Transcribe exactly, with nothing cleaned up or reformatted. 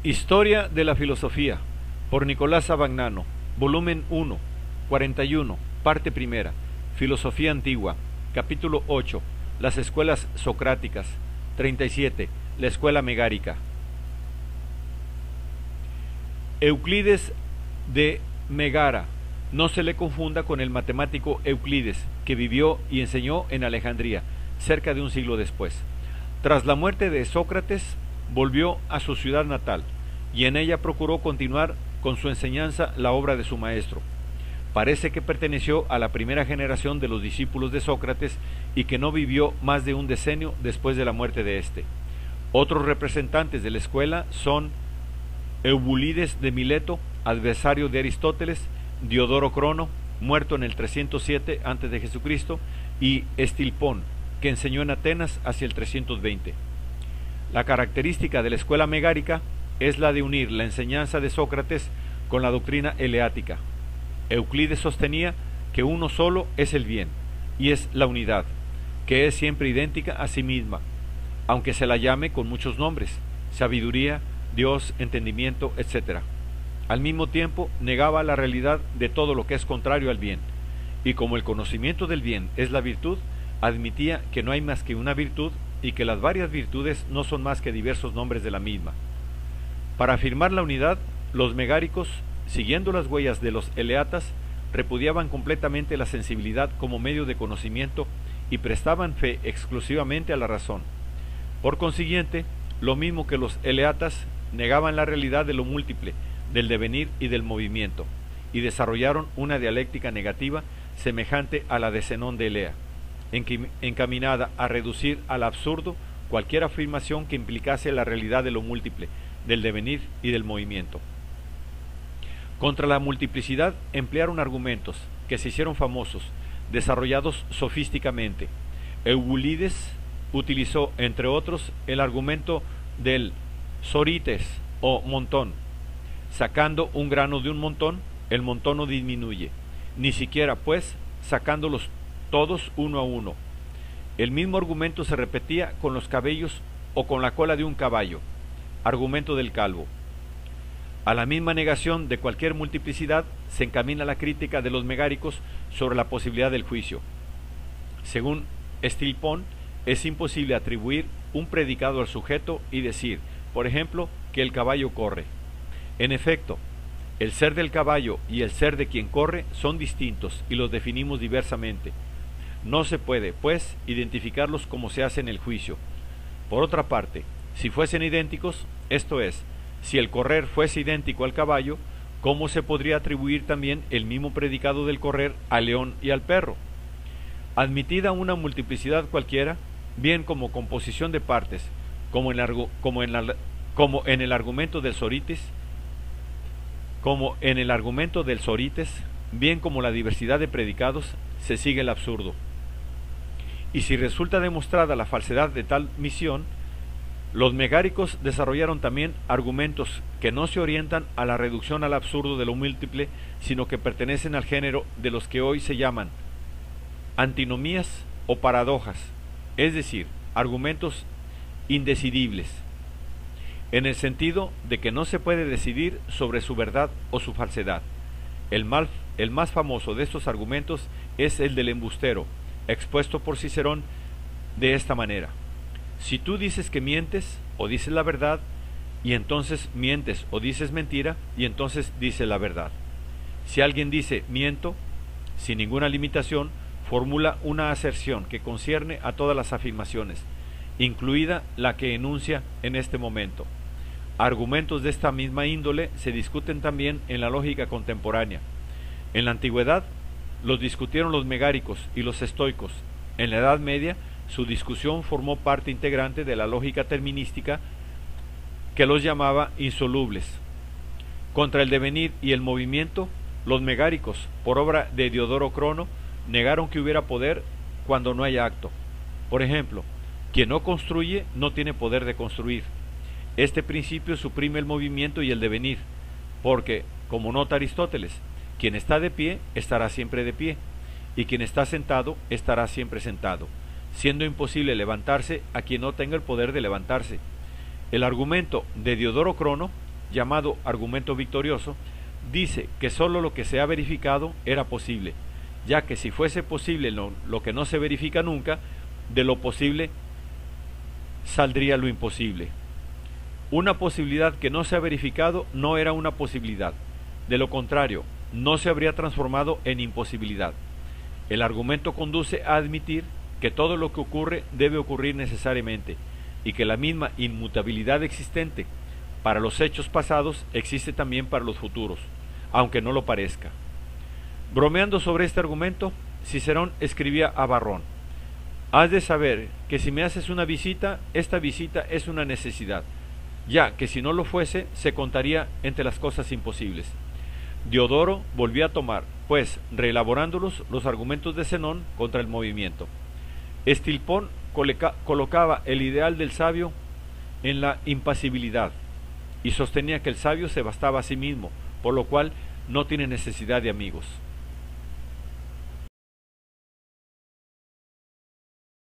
Historia de la filosofía, por Nicolás Abagnano, volumen uno, cuarenta y uno, parte primera, Filosofía Antigua, capítulo ocho, las escuelas socráticas, treinta y siete, la escuela megárica. Euclides de Megara, no se le confunda con el matemático Euclides, que vivió y enseñó en Alejandría, cerca de un siglo después. Tras la muerte de Sócrates, volvió a su ciudad natal, y en ella procuró continuar con su enseñanza la obra de su maestro. Parece que perteneció a la primera generación de los discípulos de Sócrates y que no vivió más de un decenio después de la muerte de éste. Otros representantes de la escuela son Eubulides de Mileto, adversario de Aristóteles, Diodoro Crono, muerto en el trescientos siete antes de Jesucristo, y Estilpón, que enseñó en Atenas hacia el trescientos veinte. La característica de la escuela megárica es la de unir la enseñanza de Sócrates con la doctrina eleática. Euclides sostenía que uno solo es el bien, y es la unidad, que es siempre idéntica a sí misma, aunque se la llame con muchos nombres, sabiduría, Dios, entendimiento, etcétera. Al mismo tiempo, negaba la realidad de todo lo que es contrario al bien, y como el conocimiento del bien es la virtud, admitía que no hay más que una virtud y que las varias virtudes no son más que diversos nombres de la misma. Para afirmar la unidad, los megáricos, siguiendo las huellas de los eleatas, repudiaban completamente la sensibilidad como medio de conocimiento y prestaban fe exclusivamente a la razón. Por consiguiente, lo mismo que los eleatas, negaban la realidad de lo múltiple, del devenir y del movimiento, y desarrollaron una dialéctica negativa semejante a la de Zenón de Elea, encaminada a reducir al absurdo cualquier afirmación que implicase la realidad de lo múltiple, del devenir y del movimiento. Contra la multiplicidad emplearon argumentos que se hicieron famosos, desarrollados sofísticamente. Eubulides utilizó, entre otros, el argumento del sorites o montón. Sacando un grano de un montón, el montón no disminuye, ni siquiera, pues, sacándolos todos uno a uno. El mismo argumento se repetía con los cabellos o con la cola de un caballo, argumento del calvo. A la misma negación de cualquier multiplicidad se encamina la crítica de los megáricos sobre la posibilidad del juicio. Según Estilpón, es imposible atribuir un predicado al sujeto y decir, por ejemplo, que el caballo corre. En efecto, el ser del caballo y el ser de quien corre son distintos y los definimos diversamente. No se puede, pues, identificarlos como se hace en el juicio. Por otra parte, si fuesen idénticos, esto es, si el correr fuese idéntico al caballo, ¿cómo se podría atribuir también el mismo predicado del correr al león y al perro? Admitida una multiplicidad cualquiera, bien como composición de partes, como en, argu como en, la, como en el argumento del sorites, como en el argumento del sorites, bien como la diversidad de predicados, se sigue el absurdo. Y si resulta demostrada la falsedad de tal misión, los megáricos desarrollaron también argumentos que no se orientan a la reducción al absurdo de lo múltiple, sino que pertenecen al género de los que hoy se llaman antinomías o paradojas, es decir, argumentos indecidibles, en el sentido de que no se puede decidir sobre su verdad o su falsedad. El, mal, el más famoso de estos argumentos es el del embustero, expuesto por Cicerón de esta manera: si tú dices que mientes o dices la verdad, y entonces mientes o dices mentira, y entonces dices la verdad. Si alguien dice miento, sin ninguna limitación, formula una aserción que concierne a todas las afirmaciones, incluida la que enuncia en este momento. Argumentos de esta misma índole se discuten también en la lógica contemporánea. En la antigüedad los discutieron los megáricos y los estoicos. En la Edad Media su discusión formó parte integrante de la lógica terminística, que los llamaba insolubles. Contra el devenir y el movimiento, los megáricos, por obra de Diodoro Crono, negaron que hubiera poder cuando no hay acto. Por ejemplo, quien no construye no tiene poder de construir. Este principio suprime el movimiento y el devenir, porque, como nota Aristóteles, quien está de pie estará siempre de pie, y quien está sentado estará siempre sentado, siendo imposible levantarse a quien no tenga el poder de levantarse. El argumento de Diodoro Crono llamado argumento victorioso, dice que sólo lo que se ha verificado era posible, ya que si fuese posible lo, lo que no se verifica nunca, de lo posible saldría lo imposible. Una posibilidad que no se ha verificado no era una posibilidad, de lo contrario, no se habría transformado en imposibilidad. El argumento conduce a admitir que todo lo que ocurre debe ocurrir necesariamente, y que la misma inmutabilidad existente para los hechos pasados existe también para los futuros, aunque no lo parezca. Bromeando sobre este argumento, Cicerón escribía a Varrón: has de saber que si me haces una visita, esta visita es una necesidad, ya que si no lo fuese, se contaría entre las cosas imposibles. Diodoro volvió a tomar, pues, reelaborándolos, los argumentos de Zenón contra el movimiento. Estilpón colocaba el ideal del sabio en la impasibilidad, y sostenía que el sabio se bastaba a sí mismo, por lo cual no tiene necesidad de amigos.